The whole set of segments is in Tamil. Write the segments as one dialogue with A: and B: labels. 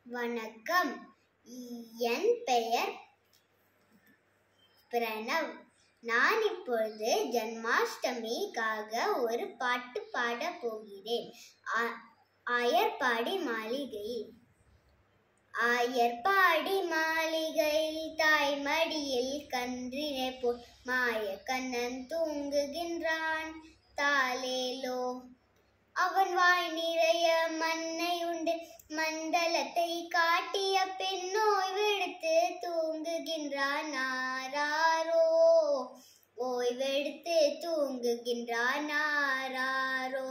A: வணக்கம். என் பெயர் பிரணவ். நான் இப்பொழுது ஜன்மாஷ்டமிக்காக ஒரு பாட்டு பாடப் போகிறேன். ஆயர்பாடி மாளிகையில். ஆயர்பாடி மாளிகையில் தாய்மடியில் கன்றினை போல் மாயக்கண்ணன் தூங்குகின்றான். தாலேலோ. அவன் வாய் நிறைய மண்ணை உண்டு மண்டலத்தை காட்டிய பின் ஓய்வெடுத்து தூங்குகின்றான். ஆராரோ. ஓய்வெடுத்து தூங்குகின்றான். ஆராரோ.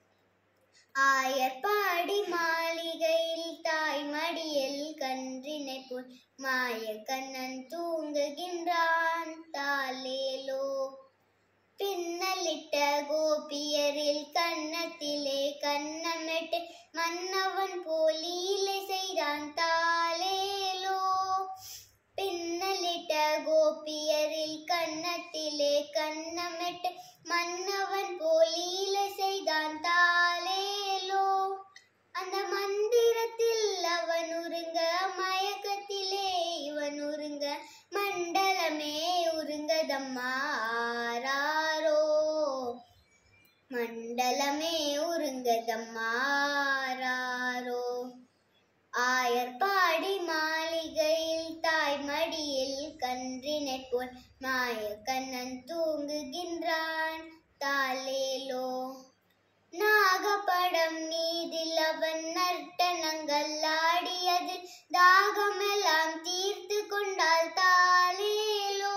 A: ஆயர்பாடி மாளிகையில் தாய்மடியில் கன்றினை போல் மாயக்கண்ணன் தூங்குகின்றான். தாலேலோ. பின்னலிட்ட கோபியரில் கன்னத்திலே கன்னமிட்டு மன்னவன் போல் லீலை செய்தான். தாலேலோ. பின்னலிட்ட கோபியரில் கன்னத்திலே கன்னமிட்டு மன்னவன் போல் லீலை செய்தான். தாலேலோ. அந்த மந்திரத்தில் அவன் உருங்க மயக்கத்திலே இவன் உருங்க மண்டலமே உருங்கதம்மா. ஆராரோ. மண்டலமே உருங்கதம்மா. ஆராரோ. ஆயர்பாடி மாளிகையில் தாய்மடியில் கன்றினை போல் மாயக்கண்ணன் தூங்குகின்றான். தாலேலோ. நாகப்படம் மீதில் அவன் நர்த்தனங்கள் ஆடியது தாகமெல்லாம் தீர்த்து கொண்டாள். தாலேலோ.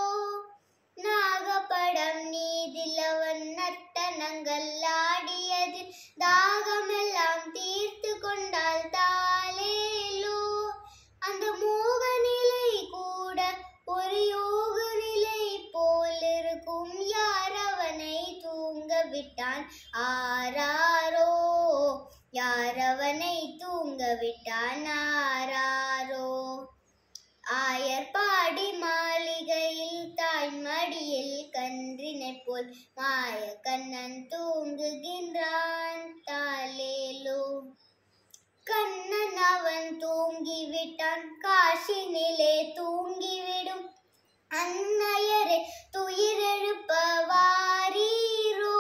A: நாகப்படம் மீதில் அவன் நர்த்தனங்கள் ஆடியது தாகமெல்லாம் தீர்த்து கொண்டாள். தாலேலோ. அந்த மோக நிலை கூட ஒரு யோக நிலை போல் இருக்கும். யார் அவனை தூங்க விட்டான். ஆராரோ. யார் அவனை தூங்க விட்டான். ஆராரோ. ஆயர்பாடி மாளிகையில் தாய்மடியில் கன்றினை போல் மாயக்கண்ணன் தூங்குகின்றான். தாலேலோ. கண்ணன் அவன் தூங்கிவிட்டான். காசினிலே தூங்கிவிடும் அன்னையரை துயிரெழுப்ப வாரீரோ.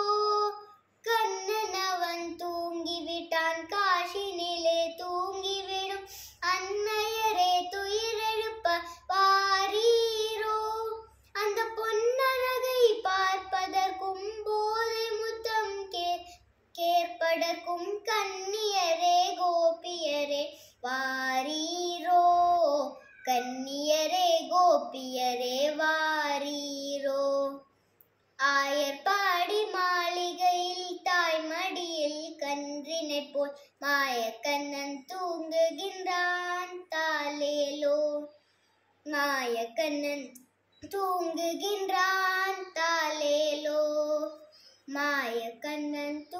A: கண்ணன் அவன் தூங்கிவிட்டான். காசினிலே தூங்கிவிடும் அன்னையரை துயிரெழுப்ப வாரீரோ. அந்த பொன்னழகை பார்ப்பதற்கும் போதை முத்தம் கேட்பதற்கும் கன்னியரே கோபியரே வாரீரோ. கன்னியரே கோபியரே வாரீரோ. ஆயர்பாடி மாளிகையில் தாய்மடியில் கன்றினை போல் மாயக்கண்ணன் தூங்குகின்றான். தாலேலோ. மாயக்கண்ணன் தூங்குகின்றான். தாலேலோ. மாயக்கண்ணன்